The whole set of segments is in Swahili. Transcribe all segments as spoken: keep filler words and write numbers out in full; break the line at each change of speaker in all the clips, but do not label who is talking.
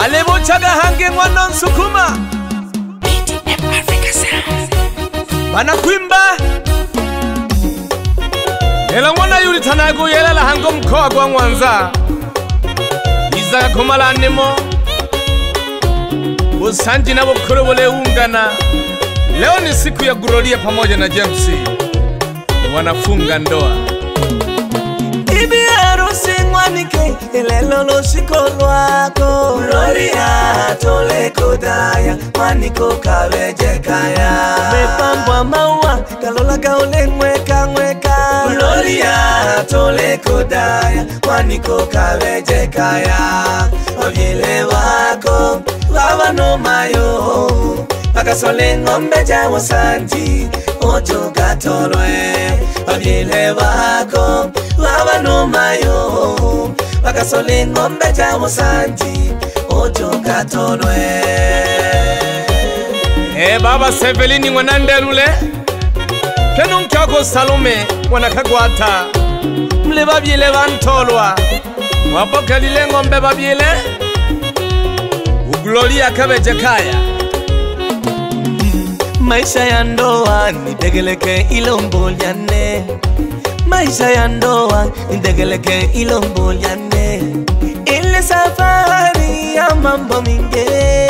Alebo chaga hange mwana nsukuma
B D M Africa Sound.
Bana kwimba Ela mwana yuri tanago yela la hango mkoa kwa Mwanza Iza kumala nimo Usanji na bukuru wale ungana. Leo ni siku ya Gloria pamoja na James wanafunga ndoa.
Ibi harusi mwanike ilelo lo shiko lwako. Gloria tole kodaya mwaniko kaweje kaya. Mepambwa maua kalola kaole mweka mweka. Gloria tole kodaya mwaniko kaweje kaya. Ovyele wako wawa no mayo Pakasole ngombe jawo sanji ojo katolwe. Ovyele wako wawa no mayo Pakasole ngombe jawo sanji ojo katolwe.
Eh baba Sevelini mwanandelule Kenu mkiako Salome wanakagwata Mle babyele bantolwa Wapoka lile ngombe babyele Gloria kabeje kaya.
Maisha ya ndoa nitegeleke ilombolyane. Maisha ya ndoa nitegeleke ilombolyane. Ile safari ya mambo mingi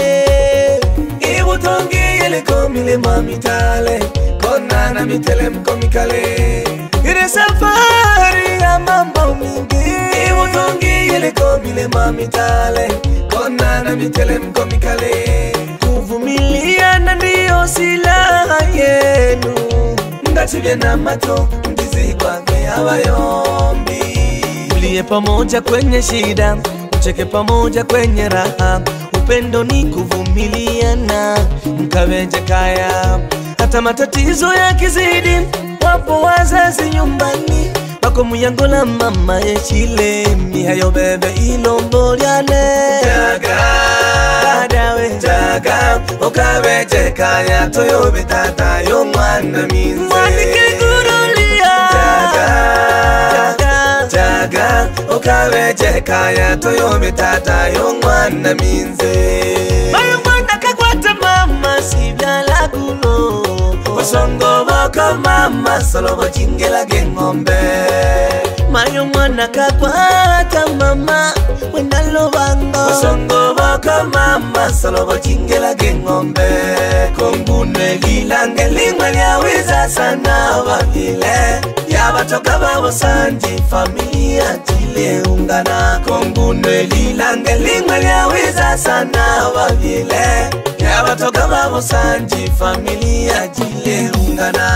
Ibutongi ile komile mamitale Kona na mitele mkomikale. Ile safari ya mambo mingi Ibutongi ile komile mamitale Kona na mitele mkomikale. Kuvumilia na ndiyo silaha yenu. Mdatibye na mato mtizi kwange abayombi. Mlie pamoja kwenye shida, mcheke pamoja kwenye raha. Upendo ni kuvumiliana, mkaweje kaya. Hata matatizo ya kizidi, wapo wazazi nyumbani. Bako muyangola mama echile, mihayo bebe ilombolyane. Jaga, dawe, jaga, okaweje kaya. Toyo betata yo mwana minze. Mwanike Gloria. Jaga, jaga, jaga, okaweje kaya. Toyo betata yo mwana minze. Mayo mwana kakwata mama sibyala kuno. Osongo boko mama solo bojingela gengombe. Mayo mwana kakwata mama wendalo bango. Osongo boko mama solo bojingela gengombe. Kongune lilange lingwe liawiza sana wabile. Yabatoka babo sanji familia jile ungana. Kongune lilange lingwe liawiza sana wabile. Yabatoka babo sanji familia jile ungana.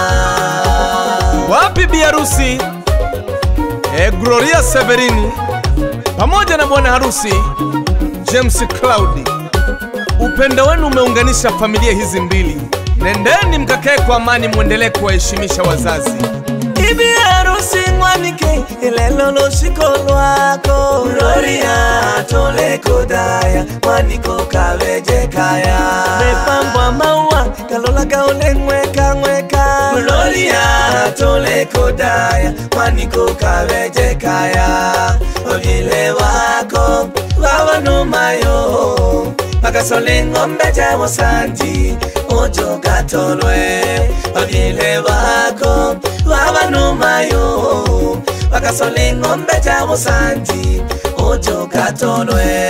Wapi bi harusi eh Gloria Severini pamoja na bwana harusi James Cloud. Upendo wenu umeunganisha familia hizi mbili. Nendeni mkakae kwa amani, muendelee kuwaheshimisha wazazi.
Ibi harusi mwanike ilelo lo shiko lwako. Gloria tole kodaya mwaniko kaweje kaya. Mepambwa maua kalola kaole mweka mweka. Gloria tole kodaya mwaniko kaweje kaya. Ovyele wako wawa no mayo Pakasole ngombe jawo sanji ojo katolwe. Ovyele wako wawa no mayo Pakasole ngombe jawo sanji ojo katolwe.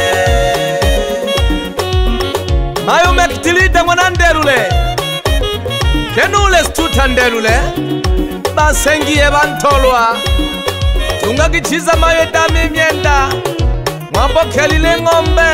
Mayo mekitilita mwanandelule Kenule stutandelule Basengiye bantolwa Tunga kichiza mayo dami mienda Mwapokelile ngombe.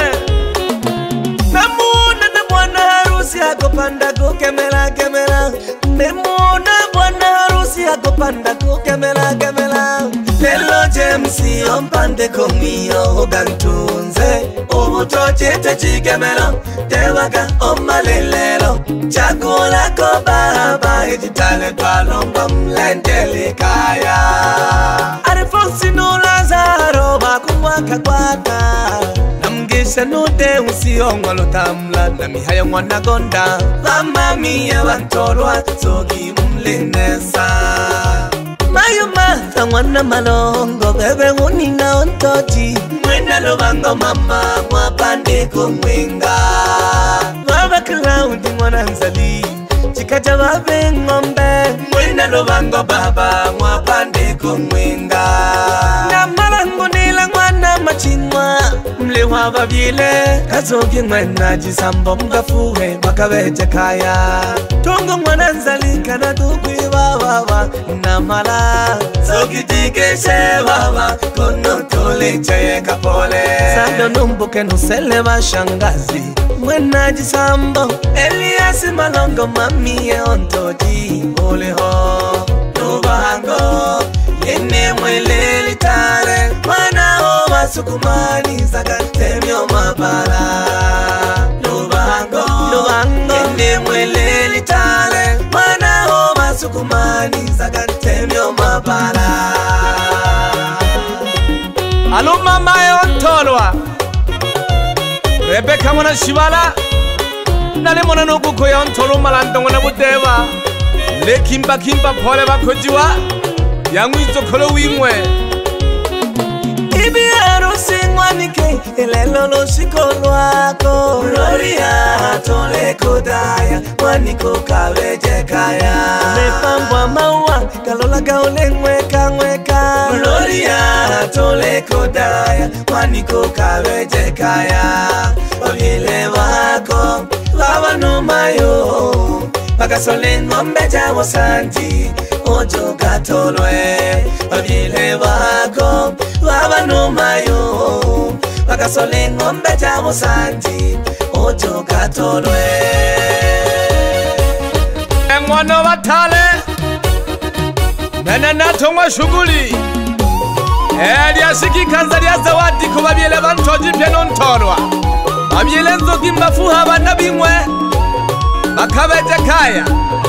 Memuna na bwana harusi akopanda kukemela kemela. Memuna bwana harusi akopanda kukemela kemela. Lelo James ompande komiyo ogantunze. Ubutochete chikemela tewaga omalelelo. Chakula ko baba ejitale twalomba mlendele kaya. Arifonsi no Lazaro bakumwaka kwata. Namgisha nude usiyongwa lotamla na mihaya mwana gonda. Mama miya wantolwa sogi mumlenesa. Mayo mata mwana malongo bebe unina ontoji. Mwena Lubango mama mwapande kumwinga Baba Claudi Mwananzali Chikaja babe ngombe Mwena Lubango baba mwapande kumwinga Na malangu nila mwana machinwa Mlewa babile Kazogi mwena jisambo mgafuhe Makabeje kaya Tongo Mwananzali kana tukwi wawawa Na mala Zogi tikeshe wawa Kono tole cheye kapole Sando numbuke nusele wa shangazi Mwena jisambo Elias malongo mamiye ontoji Oleho Lubango Yene mwele litare Mwana hoa sukumani Zaga temyo mabara Lubango Lubango Yene mwele litare Mwana hoa sukumani Zaga temyo mabara
Alo mama yontolwa Rebecca mwana shibala Nale mwana nukuko yontolo malandongo na budeva Le kimba kimba pole bakojiwa Yangu izokolo wimwe
Ibi harusi ngwanike Elelo lo shikolo wako Gloria tole kodaya Mwaniko kaweje kaya Mepambwa maua Kalola gaole nweka nweka Gloria tole kodaya Mwaniko kaweje kaya Wabile wako Baba numayo Pakasole ngombe jawo santi Ojo katolwe Wabile wako Baba numayo Pakasole ngombe jawo santi Ojo katolwe
Mwana watale Nana natongwa shuguli Elia siki kanzari ya zawadi Kubabiele bantoji piano ntolwa Babiele nzoki mbafuha banabimwe Bakabeje kaya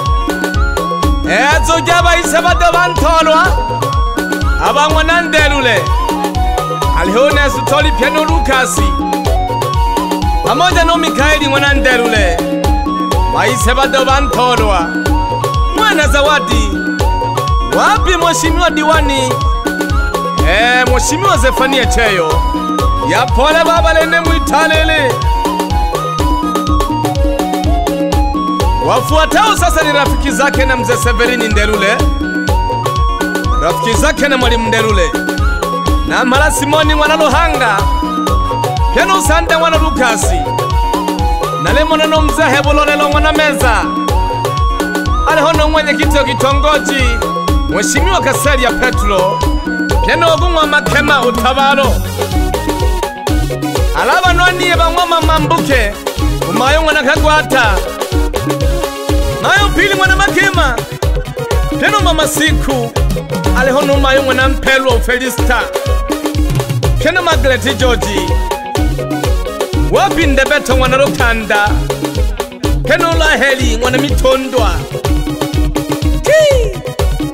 Ezo jaba isabado bantolwa Abangwa nandelule Alihone sutoli piano Lukasi Pamoja no Mikaeli mwanandelule Waisebado bantolwa Mwana zawadi Wapi mheshimiwa diwani Eh mheshimiwa Zefania Cheyo Ya pole baba lene muitalele Wafuatao sasa ni rafiki zake na mzee Severini Ndelule Rafiki zake na mwalimu Ndelule Na mala Simoni mwana Luhanga Piano Sande mwana Lukasi Nale mwana no mzee Hebulolelo mwana Meza Alihono mwenye kito kitongoji Mheshimiwa Kaseri ya Petro Piano ogungwa makema utabalo Alaba nwaniye bangwama mambuke Umayo mwana Kagwata Mayo pili mwana Makema Piano mama Siku Alihono umayo mwana Mpelwa Felista Piano Magleti Georgi Wapi Ndebeto mwana Rukanda Piano Laheli mwana Mitondwa Kii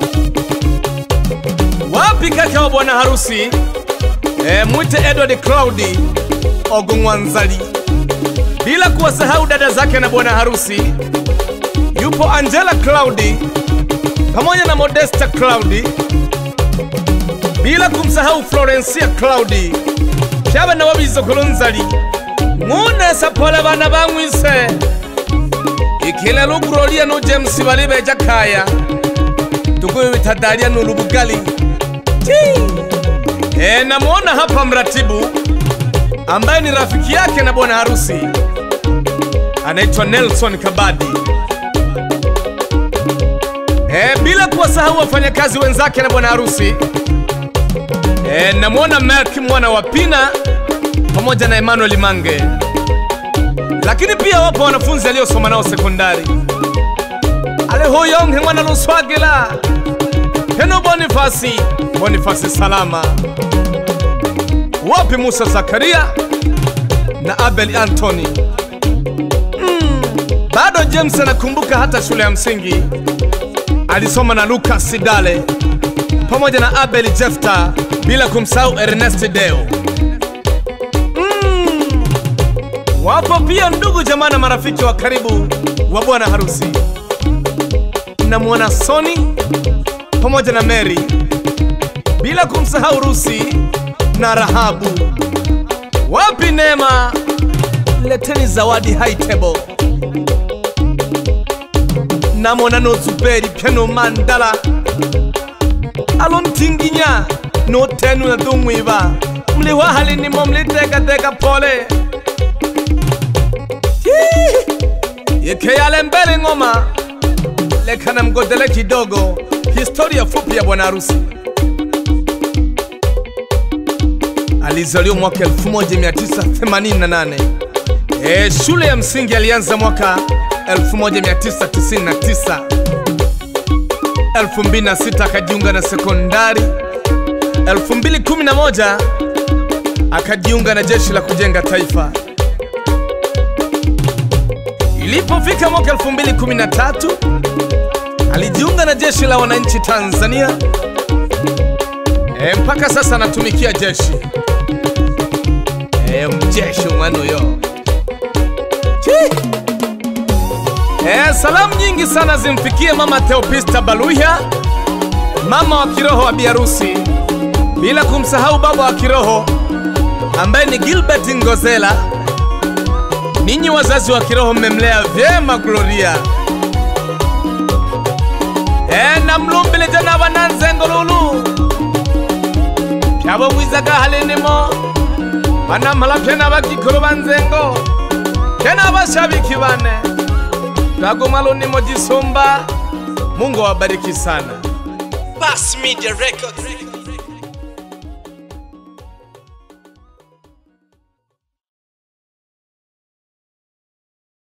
Wapi kaka wa bwana harusi e, mwite Edward Claudi Ogungwanzali Bila kuwasahau dada zake na bwana harusi Yupo Angela Claudi Pamoja na Modesta Claudi Bila kumsahau Florencia Claudi Shaba na wabizo kulunzali Mune sapole bana bangwise Ikile Gloria no James balibe jakaya Tukuwe vitadalia nulubugali E, namuona hapa mratibu ambaye ni rafiki yake na bwana harusi anaitwa Nelson Kabadi. E, bila kuwasahau wafanyakazi wenzake na bwana harusi e, namuona Mark mwana wa Pina pamoja na Emmanuel Mange. Lakini pia wapo wanafunzi aliosoma nao sekondari. Ale hoyonge mwana Luswagila Peno Bonifasi Bonifasi Salama. Wapi Musa Zakaria na Abel Anthony. mm. Bado James anakumbuka hata shule ya msingi alisoma na Lucas Sidale pamoja na Abel Jefta, bila kumsahau Ernest Deo. mm. Wapo pia ndugu jamaa na marafiki wa karibu wa bwana harusi. Na mwana Soni pamoja na Mary, bila kumsahau Rusi na Rahabu. Mami Neema, leteni zawadi high table. Namona no Zuberi piano mandala. Alon tinginya no tenu na dumwiba. Mliwa halini momli teka teka pole. Yeke yale mbele ngoma. Lekana mgodele kidogo. Historia fupi ya bwana harusi. Alizaliwa mwaka elfu moja mia tisa themanini na nane. E, shule ya msingi alianza mwaka elfu moja mia tisa tisini na tisa. elfu mbili na sita akajiunga na sekondari. elfu mbili kumi na moja akajiunga na jeshi la kujenga taifa. Ilipofika mwaka elfu mbili kumi na tatu alijiunga na jeshi la wananchi Tanzania. E, mpaka sasa anatumikia jeshi. E, mjeshi mwanu yo. E, salamu nyingi sana zimfikie mama Theopista Baluya, mama wa kiroho wa biharusi, bila kumsahau baba wa kiroho ambaye ni Gilbert Ngozela. Ninyi wazazi wa kiroho mmemlea vyema Gloria. E, na mlumbile jana wananzengo lulu Kyabo mwizaga halenemo Wanamala kena bakikuru banzengo Kena bashabiki bane Kago malo ni mojisomba. Mungu wabariki sana.
Bass Media Records.